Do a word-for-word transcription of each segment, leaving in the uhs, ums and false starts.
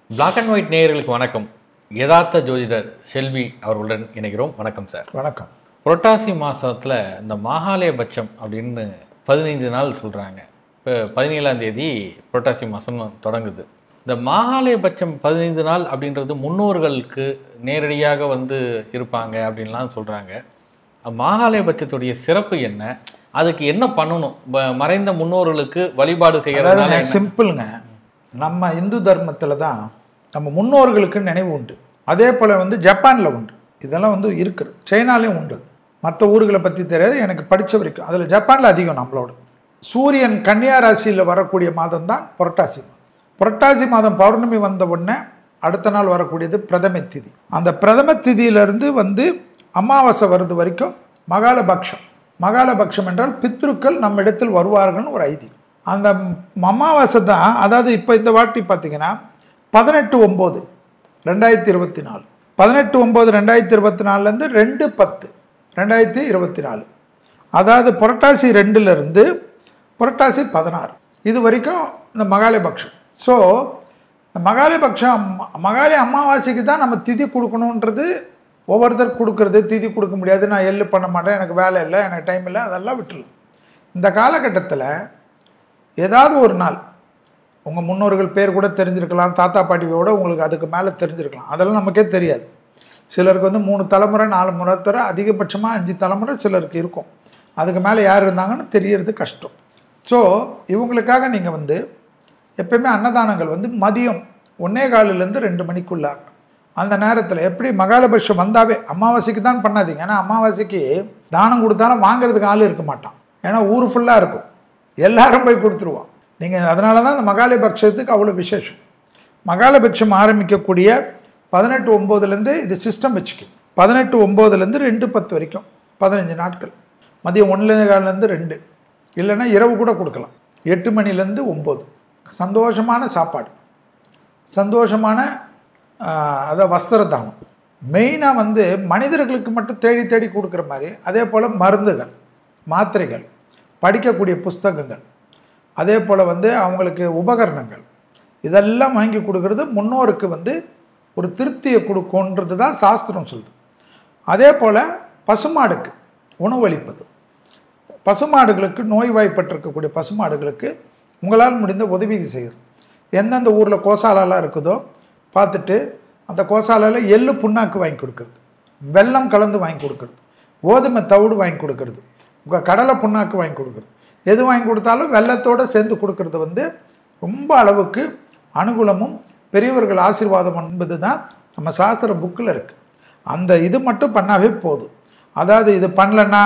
Black and white நேயர்களுக்கு வணக்கம். யதார்த்த ஜோதிடர் செல்வி அவர்களுடன் இணைகிறோம். வணக்கம் சார். வணக்கம். புரட்டாசி மாதத்தில் இந்த மாகாளயபட்சம் அப்படின்னு பதினைந்து நாள் சொல்கிறாங்க. இப்போ பதினேழாம் தேதி புரட்டாசி மாதம் தொடங்குது. இந்த மாகாளயபட்சம் பதினைந்து நாள் அப்படின்றது முன்னோர்களுக்கு நேரடியாக வந்து இருப்பாங்க அப்படின்லாம் சொல்கிறாங்க. மாகாளயபட்சத்துடைய சிறப்பு என்ன? அதுக்கு என்ன பண்ணணும்? மறைந்த முன்னோர்களுக்கு வழிபாடு செய்யறதுனால சிம்பிளுங்க. நம்ம இந்து தர்மத்தில் தான் நம்ம முன்னோர்களுக்கு நினைவு உண்டு. அதே போல் வந்து ஜப்பானில் உண்டு. இதெல்லாம் வந்து இருக்குது. சைனாலேயும் உண்டு. மற்ற ஊர்களை பற்றி தெரியாது, எனக்கு படித்த வரைக்கும். அதில் ஜப்பானில் அதிகம் நம்மளோட. சூரியன் கன்னியா ராசியில் வரக்கூடிய மாதம் தான் புரட்டாசி மாதம். புரட்டாசி மாதம் பௌர்ணமி வந்த உடனே அடுத்த நாள் வரக்கூடியது பிரதம திதி. அந்த பிரதம திதியிலிருந்து வந்து அமாவாசை வருது வரைக்கும் மகாலபக்ஷம். மகாலபக்ஷம் என்றால் பித்ருக்கள் நம்ம இடத்தில் வருவார்கள்னு ஒரு ஐதீகம். அந்த அமாவாசை தான். அதாவது இப்போ இந்த வாட்டி பார்த்தீங்கன்னா பதினெட்டு ஒம்பது ரெண்டாயிரத்தி இருபத்தி நாலு பதினெட்டு ஒம்பது ரெண்டாயிரத்தி இருபத்தி நாலுலேருந்து ரெண்டு பத்து ரெண்டாயிரத்தி இருபத்தி நாலு அதாவது புரட்டாசி ரெண்டுலேருந்து புரட்டாசி பதினாறு இது வரைக்கும் இந்த மகாலயபக்ஷம். ஸோ இந்த மகாலயபக்ஷம் மகாலய அமாவாசைக்கு தான் நம்ம திதி கொடுக்கணுன்றது. ஒவ்வொருத்தர் கொடுக்கறது திதி கொடுக்க முடியாது, நான் எள்ளு பண்ண மாட்டேன், எனக்கு வேலை இல்லை, எனக்கு டைம் இல்லை, அதெல்லாம் விட்டுருலாம். இந்த காலகட்டத்தில் ஏதாவது ஒரு நாள் உங்கள் முன்னோர்கள் பேர் கூட தெரிஞ்சிருக்கலாம், தாத்தா பாட்டியோட உங்களுக்கு அதுக்கு மேலே தெரிஞ்சிருக்கலாம். அதெல்லாம் நமக்கே தெரியாது. சிலருக்கு வந்து மூணு தலைமுறை நாலு முறை தர அதிகபட்சமாக அஞ்சு தலைமுறை சிலருக்கு இருக்கும். அதுக்கு மேலே யார் இருந்தாங்கன்னு தெரியறது கஷ்டம். ஸோ இவங்களுக்காக நீங்கள் வந்து எப்பயுமே அன்னதானங்கள் வந்து மதியம் ஒன்னே காலிலேருந்து ரெண்டு மணிக்குள்ளாக அந்த நேரத்தில் எப்படி மகாலபட்சம் வந்தாவே அமாவாசைக்கு தான் பண்ணாதீங்க. ஏன்னா அமாவாசைக்கு தானம் கொடுத்தாலும் வாங்குறதுக்கு ஆள் இருக்க மாட்டான். ஏன்னா ஊர் ஃபுல்லாக இருக்கும், எல்லாரும் போய் கொடுத்துருவான். நீங்கள் அதனால தான் இந்த மகாலயபட்சத்துக்கு அவ்வளோ விசேஷம். மகாலயபட்சம் ஆரம்பிக்கக்கூடிய பதினெட்டு ஒம்போதுலேருந்து இது சிஸ்டம் வச்சுக்கு பதினெட்டு ஒம்போதுலேருந்து ரெண்டு பத்து வரைக்கும் பதினஞ்சு நாட்கள் மதியம் ஒன்று காலிலேருந்து ரெண்டு இல்லைன்னா இரவு கூட கொடுக்கலாம். எட்டு மணிலேருந்து ஒம்பது சந்தோஷமான சாப்பாடு, சந்தோஷமான அதை வஸ்திர தானம். மெயினாக வந்து மனிதர்களுக்கு மட்டும் தேடி தேடி கொடுக்குற மாதிரி, அதே போல் மருந்துகள், மாத்திரைகள், படிக்கக்கூடிய புஸ்தகங்கள், அதே போல் வந்து அவங்களுக்கு உபகரணங்கள், இதெல்லாம் வாங்கி கொடுக்கறது முன்னோருக்கு வந்து ஒரு திருப்தியை கொடுக்குன்றது தான் சாஸ்திரம் சொல்லுது. அதே போல் பசுமாடுக்கு உணவளிப்பது, பசுமாடுகளுக்கு நோய்வாய்ப்பட்டிருக்கக்கூடிய பசுமாடுகளுக்கு உங்களால் முடிந்த உதவி செய்யுது. எந்தெந்த ஊரில் கோசாலாலாம் இருக்குதோ பார்த்துட்டு அந்த கோசாலையில் எள்ளு புண்ணாக்கு வாங்கி கொடுக்குறது, வெல்லம் கலந்து வாங்கி கொடுக்குறது, கோதுமை தவிடு வாங்கி கொடுக்குறது, உங்கள் கடலை புண்ணாக்கு வாங்கி கொடுக்குறது, எது வாங்கி கொடுத்தாலும் வெள்ளத்தோடு சேர்ந்து கொடுக்கறது வந்து ரொம்ப அளவுக்கு அனுகூலமும் பெரியவர்கள் ஆசீர்வாதம் என்பது தான் நம்ம சாஸ்திர புக்கில் இருக்குது. அந்த இது மட்டும் பண்ணாவே போதும். அதாவது இது பண்ணலன்னா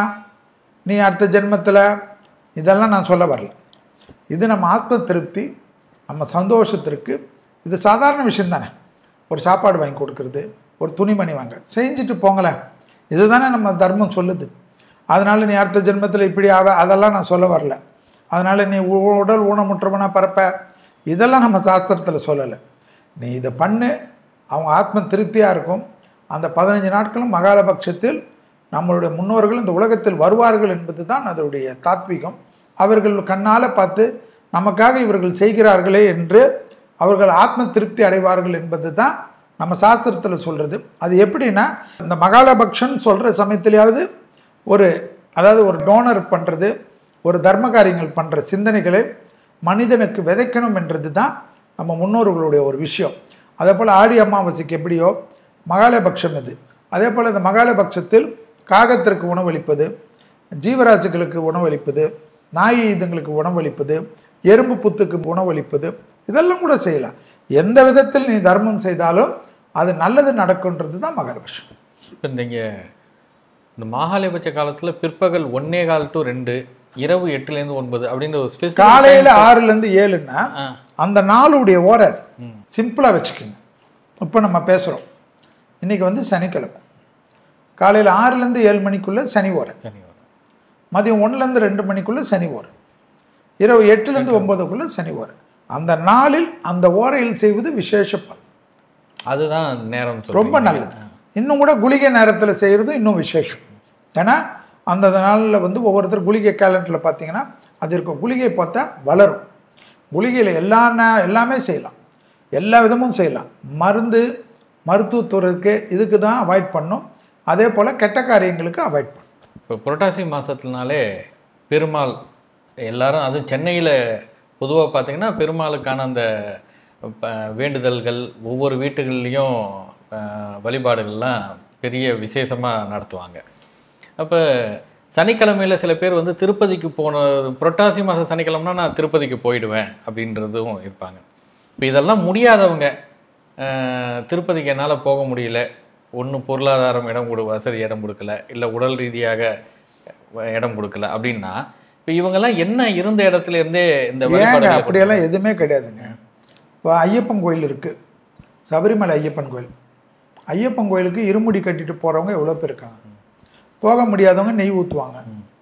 நீ அடுத்த ஜென்மத்தில் இதெல்லாம் நான் சொல்ல வரல. இது நம்ம ஆத்ம திருப்தி, நம்ம சந்தோஷத்திற்கு இது சாதாரண விஷயம் தானே. ஒரு சாப்பாடு வாங்கி கொடுக்கறது, ஒரு துணிமணி வாங்க செஞ்சுட்டு போங்களேன், இது தானே நம்ம தர்மம் சொல்லுது. அதனால் நீ அடுத்த ஜென்மத்தில் இப்படி ஆவ அதெல்லாம் நான் சொல்ல வரல. அதனால் நீ உடல் ஊனமுற்றவனா பரப்ப இதெல்லாம் நம்ம சாஸ்திரத்தில் சொல்லலை. நீ இதை பண்ணு, அவங்க ஆத்ம திருப்தியாக இருக்கும். அந்த பதினஞ்சு நாட்களும் மகாலபட்சத்தில் நம்மளுடைய முன்னோர்கள் இந்த உலகத்தில் வருவார்கள் என்பது தான் அதனுடைய தாத்வீகம். அவர்கள் கண்ணால் பார்த்து நமக்காக இவர்கள் செய்கிறார்களே என்று அவர்கள் ஆத்ம திருப்தி அடைவார்கள் என்பது தான் நம்ம சாஸ்திரத்தில் சொல்கிறது. அது எப்படின்னா இந்த மகாலபக்ஷன் சொல்கிற சமயத்திலேயாவது ஒரு அதாவது ஒரு டோனர் பண்ணுறது, ஒரு தர்ம காரியங்கள் பண்ணுற சிந்தனைகளை மனிதனுக்கு விதைக்கணும் என்றது தான் நம்ம முன்னோர்களுடைய ஒரு விஷயம். அதே போல் ஆடி அமாவாசைக்கு எப்படியோ மகாலயபக்ஷம் இது. அதே போல் இந்த மகாலயபக்ஷத்தில் காகத்திற்கு உணவளிப்பது, ஜீவராசிகளுக்கு உணவளிப்பது, நாய் இதுங்களுக்கு உணவளிப்பது, எறும்பு புத்துக்கு உணவளிப்பது, இதெல்லாம் கூட செய்யலாம். எந்த விதத்தில் நீ தர்மம் செய்தாலும் அது நல்லது நடக்குன்றது தான் மகாலபக்ஷம். இப்போ நீங்கள் இந்த மாகாலயபட்ச காலத்தில் பிற்பகல் ஒன்னே கால் டு ரெண்டு, இரவு எட்டுலேருந்து ஒன்பது அப்படின்ற ஒரு ஸ்பெசிஃபிக், காலையில் ஆறுலேருந்து ஏழுன்னா அந்த நாளுடைய ஓரை அது சிம்பிளாக வச்சுக்கோங்க. இப்போ நம்ம பேசுகிறோம், இன்றைக்கி வந்து சனிக்கிழமை, காலையில் ஆறுலேருந்து ஏழு மணிக்குள்ளே சனி ஓரை, மதியம் ஒன்றுலேருந்து ரெண்டு மணிக்குள்ளே சனி ஓரை, இரவு எட்டுலேருந்து ஒன்பதுக்குள்ளே சனி ஓரை. அந்த நாளில் அந்த ஓரையில் செய்வது விசேஷ பலன். அதுதான் நேரம் ரொம்ப நல்லது. இன்னும் கூட குளிகை நேரத்தில் செய்கிறது இன்னும் விசேஷம். ஏன்னா அந்த நாளில் வந்து ஒவ்வொருத்தர் குளிகை கேலண்டரில் பார்த்தீங்கன்னா அது இருக்கும். குளிகை பார்த்தா வளரும். குளிகையில் எல்லா எல்லாமே செய்யலாம். எல்லா விதமும் செய்யலாம். மருந்து மருத்துவத்துறைக்கு இதுக்கு தான் அவாய்ட் பண்ணும். அதே போல் கெட்ட காரியங்களுக்கு அவாய்ட் பண்ணும். இப்போ புரட்டாசி மாதத்துனாலே பெருமாள் எல்லாரும், அதுவும் சென்னையில் பொதுவாக பார்த்திங்கன்னா பெருமாளுக்கான அந்த வேண்டுதல்கள் ஒவ்வொரு வீட்டுகள்லேயும் வழிபாடுகள்லாம் பெரிய விசேஷமாக நடத்துவாங்க. அப்போ சனிக்கிழமையில் சில பேர் வந்து திருப்பதிக்கு போன, புரட்டாசி மாதம் சனிக்கிழமைனா நான் திருப்பதிக்கு போயிடுவேன் அப்படின்றதும் இருப்பாங்க. இப்போ இதெல்லாம் முடியாதவங்க, திருப்பதிக்கு என்னால் போக முடியல, ஒன்று பொருளாதாரம் இடம் கொடு வசதி இடம் கொடுக்கல, இல்லை உடல் ரீதியாக இடம் கொடுக்கல அப்படின்னா இப்போ இவங்கெல்லாம் என்ன இருந்த இடத்துல இருந்தே இந்த வழிபாடு? அப்படியெல்லாம் எதுவுமே கிடையாதுங்க. இப்போ ஐயப்பன் கோயில் இருக்குது, சபரிமலை ஐயப்பன் கோயில். ஐயப்பன் கோயிலுக்கு இருமுடி கட்டிட்டு போகிறவங்க எவ்வளோ பேர் இருக்காங்க. போக முடியாதவங்க நெய் ஊற்றுவாங்க,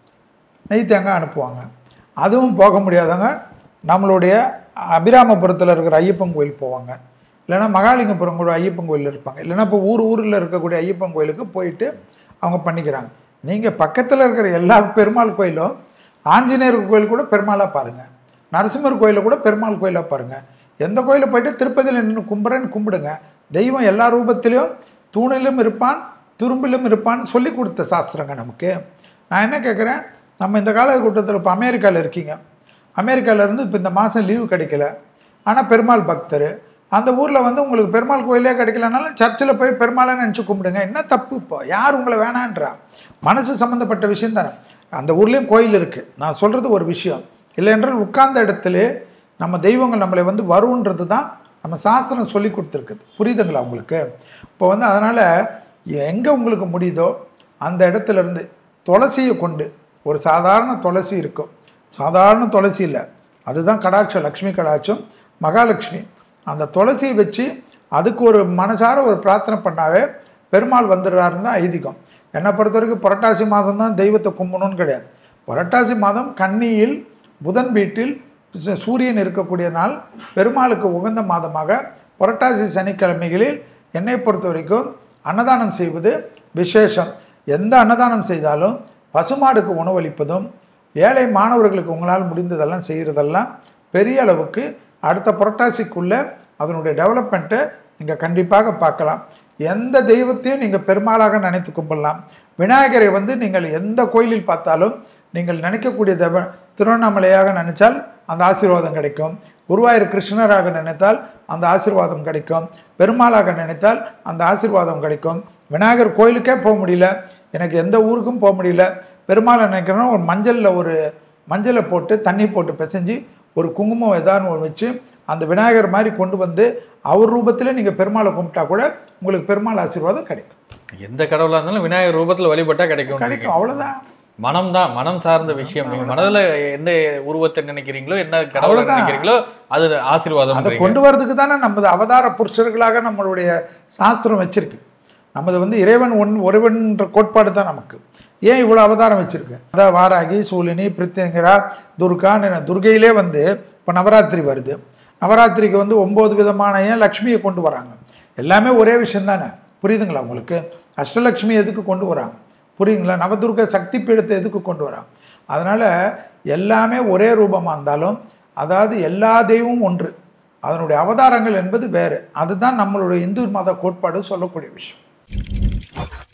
நெய் தேங்காய் அனுப்புவாங்க. அதுவும் போக முடியாதவங்க நம்மளுடைய அபிராமபுரத்தில் இருக்கிற ஐயப்பன் கோயில் போவாங்க, இல்லைன்னா மகாலிங்கபுரம் கூட ஐயப்பன் கோயில் இருப்பாங்க, இல்லைன்னா இப்போ ஊர் ஊரில் இருக்கக்கூடிய ஐயப்பன் கோயிலுக்கு போயிட்டு அவங்க பண்ணிக்கிறாங்க. நீங்கள் பக்கத்தில் இருக்கிற எல்லா பெருமாள் கோயிலும், ஆஞ்சநேயர் கோயில் கூட பெருமாளாக பாருங்கள், நரசிம்மர் கோயிலை கூட பெருமாள் கோயிலாக பாருங்கள். எந்த கோயிலில் போயிட்டு திருப்பதியில் நின்று கும்பிட்றேன்னு கும்பிடுங்க. தெய்வம் எல்லா ரூபத்திலையும் தூணிலும் இருப்பான், துரும்பிலும் இருப்பான்னு சொல்லி கொடுத்த சாஸ்திரங்க நமக்கு. நான் என்ன கேட்குறேன், நம்ம இந்த காலகட்டத்தில் இப்போ அமெரிக்காவில் இருக்கீங்க, அமெரிக்காவிலேருந்து இப்போ இந்த மாதம் லீவு கிடைக்கல, ஆனால் பெருமாள் பக்தர், அந்த ஊரில் வந்து உங்களுக்கு பெருமாள் கோயிலே கிடைக்கலனாலும் சர்ச்சில் போய் பெருமாளை நினச்சி கும்பிடுங்க. என்ன தப்பு? இப்போ யார் உங்களை வேணான்றா? மனசு சம்மந்தப்பட்ட விஷயம் தானே. அந்த ஊர்லேயும் கோயில் இருக்குது. நான் சொல்கிறது ஒரு விஷயம் இல்லை என்றால் உட்கார்ந்த இடத்துல நம்ம தெய்வங்கள் நம்மளை வந்து வருன்றது தான் நம்ம சாஸ்திரம் சொல்லி கொடுத்துருக்குது. புரியுதுங்களா உங்களுக்கு? இப்போ வந்து அதனால் எங்கே உங்களுக்கு முடியுதோ அந்த இடத்துல இருந்து துளசியை கொண்டு, ஒரு சாதாரண துளசி இருக்கும், சாதாரண துளசி இல்லை, அதுதான் கடாட்சம், லக்ஷ்மி கடாட்சம், மகாலட்சுமி. அந்த துளசியை வச்சு அதுக்கு ஒரு மனசார ஒரு பிரார்த்தனை பண்ணாவே பெருமாள் வந்துடுறாருன்னு தான் ஐதீகம். என்னை பொறுத்த வரைக்கும் புரட்டாசி மாதம் தான் தெய்வத்தை கும்பணும்னு கிடையாது. புரட்டாசி மாதம் கன்னியில் புதன் வீட்டில் சூரியன் இருக்கக்கூடிய நாள், பெருமாளுக்கு உகந்த மாதமாக புரட்டாசி சனிக்கிழமைகளில் என்னை பொறுத்த வரைக்கும் அன்னதானம் செய்வது விசேஷம். எந்த அன்னதானம் செய்தாலும் பசுமாடுக்கு உணவளிப்பதும், ஏழை மாணவர்களுக்கு உங்களால் முடிந்ததெல்லாம் செய்கிறதெல்லாம் பெரிய அளவுக்கு அடுத்த புரட்டாசிக்குள்ளே அதனுடைய டெவலப்மெண்ட்டை நீங்கள் கண்டிப்பாக பார்க்கலாம். எந்த தெய்வத்தையும் நீங்கள் பெருமாளாக நினைத்து கும்பிடலாம். விநாயகரை வந்து நீங்கள் எந்த கோயிலில் பார்த்தாலும் நீங்கள் நினைக்கக்கூடிய தெய்வ திருவண்ணாமலையாக நினைத்தால் அந்த ஆசீர்வாதம் கிடைக்கும், குருவாயூர் கிருஷ்ணராக நினைத்தால் அந்த ஆசீர்வாதம் கிடைக்கும், பெருமாளாக நினைத்தால் அந்த ஆசீர்வாதம் கிடைக்கும். விநாயகர் கோயிலுக்கே போக முடியல, எனக்கு எந்த ஊருக்கும் போக முடியல, பெருமாளை நினைக்கிறோன்னா ஒரு மஞ்சளில் ஒரு மஞ்சளை போட்டு தண்ணி போட்டு பிசைஞ்சு ஒரு குங்குமம் ஏதாவது ஒரு வச்சு அந்த விநாயகர் மாதிரி கொண்டு வந்து அவர் ரூபத்தில் நீங்கள் பெருமாளை கும்பிட்டா கூட உங்களுக்கு பெருமாள் ஆசீர்வாதம் கிடைக்கும். எந்த கடவுளாக இருந்தாலும் விநாயகர் ரூபத்தில் வழிபட்டால் கிடைக்கும் கிடைக்கும் அவ்வளோதான். மனம் தான், மனம் சார்ந்த விஷயம். நீங்கள் மனதில் என்ன உருவத்தை நினைக்கிறீங்களோ, என்ன கடவுளை நினைக்கிறீங்களோ அது ஆசீர்வாதம். அதை கொண்டு வரதுக்கு தானே நமது அவதார புருஷர்களாக நம்மளுடைய சாஸ்திரம் வச்சிருக்கு. நமது வந்து இறைவன் ஒன் ஒருவன்ற கோட்பாடு தான் நமக்கு. ஏன் இவ்வளோ அவதாரம் வச்சிருக்கு? அதான் வாராகி, சூலினி, பிரித்திங்கரா, துர்கா. துர்கையிலே வந்து இப்போ நவராத்திரி வருது, நவராத்திரிக்கு வந்து ஒம்பது விதமான ஏன் லக்ஷ்மியை கொண்டு வராங்க? எல்லாமே ஒரே விஷயம் தானே. புரியுதுங்களா உங்களுக்கு? அஷ்டலக்ஷ்மி எதுக்கு கொண்டு வராங்க? புரியுங்களா? நவதுர்க சக்தி பீடத்தை எதுக்கு கொண்டு வராங்க? அதனால் எல்லாமே ஒரே ரூபமாக இருந்தாலும், அதாவது எல்லா தெய்வமும் ஒன்று, அதனுடைய அவதாரங்கள் என்பது வேறு. அதுதான் நம்மளுடைய இந்து மத கோட்பாடு சொல்லக்கூடிய விஷயம்.